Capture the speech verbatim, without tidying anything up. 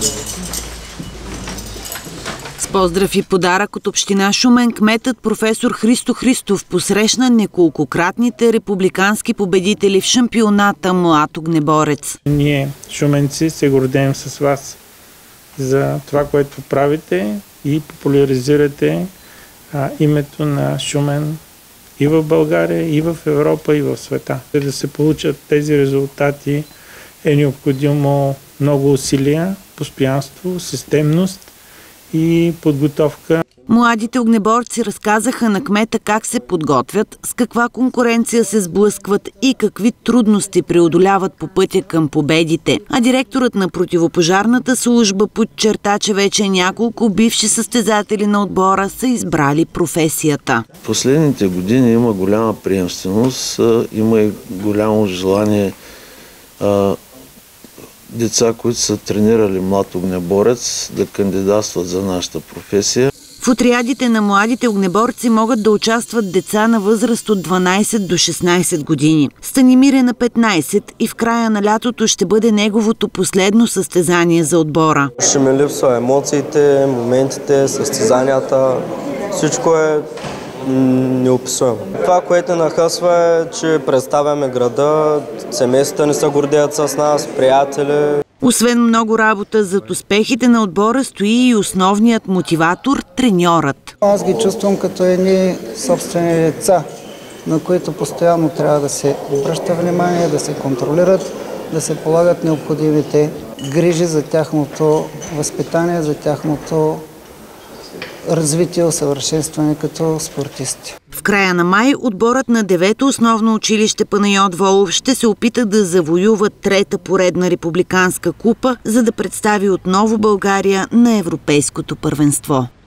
С поздрав и подарък от община Шумен, кметът професор Христо Христов посрещна неколкократните републикански победители в шампионата Млад огнеборец. Ние, шуменци, се гордеем с вас за това, което правите и популяризирате а, името на Шумен и в България, и в Европа, и в света. За да се получат тези резултати е необходимо много усилия, постоянство, системност и подготовка. Младите огнеборци разказаха на кмета как се подготвят, с каква конкуренция се сблъскват и какви трудности преодоляват по пътя към победите. А директорът на противопожарната служба подчерта, че вече няколко бивши състезатели на отбора са избрали професията. В последните години има голяма приемственост, има и голямо желание а, деца, които са тренирали млад огнеборец, да кандидатстват за нашата професия. В отрядите на младите огнеборци могат да участват деца на възраст от дванайсет до шестнайсет години. Станимир е на петнайсет и в края на лятото ще бъде неговото последно състезание за отбора. Ще ми липсва емоциите, моментите, състезанията. Всичко е неописуемо. Това, което нахъсва е, че представяме града, семействата ни се гордеят с нас, приятели. Освен много работа зад успехите на отбора стои и основният мотиватор – треньорът. Аз ги чувствам като едни собствени деца, на които постоянно трябва да се обръща внимание, да се контролират, да се полагат необходимите грижи за тяхното възпитание, за тяхното развитие, усъвършенстване като спортисти. В края на май отборът на девето основно училище Панайот Волов ще се опита да завоюва трета поредна републиканска купа, за да представи отново България на европейското първенство.